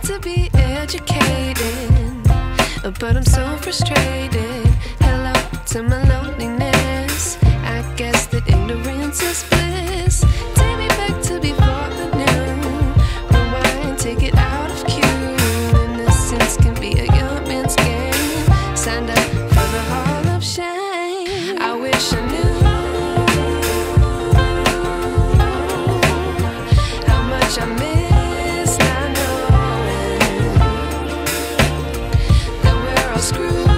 to be educated, but I'm so frustrated. Hello to my loneliness. I guess that ignorance is bliss. Take me back to before the new. Rewind, take it out of cue. Innocence can be a young man's game. Signed up for the hall of shame. I wish I knew how much I miss not knowing that we're all screwed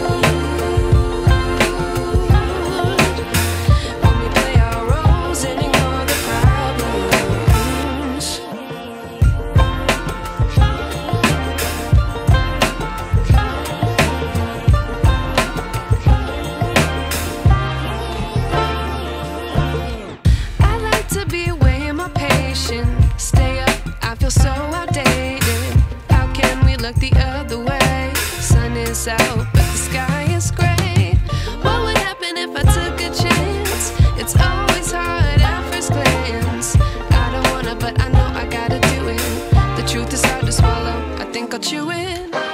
when we play our roles and ignore the problems. I like to be away in my patience. Stay up, I feel so outdated. How can we look the other way? Sun is out, but the sky is gray. What would happen if I took a chance? It's always hard at first glance. I don't wanna, but I know I gotta do it. The truth is hard to swallow, I think I'll chew it.